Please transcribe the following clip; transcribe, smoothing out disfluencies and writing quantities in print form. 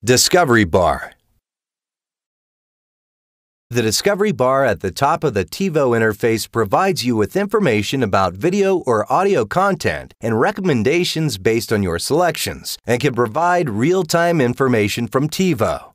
Discovery bar. The discovery bar at the top of the TiVo interface provides you with information about video or audio content and recommendations based on your selections and can provide real-time information from TiVo.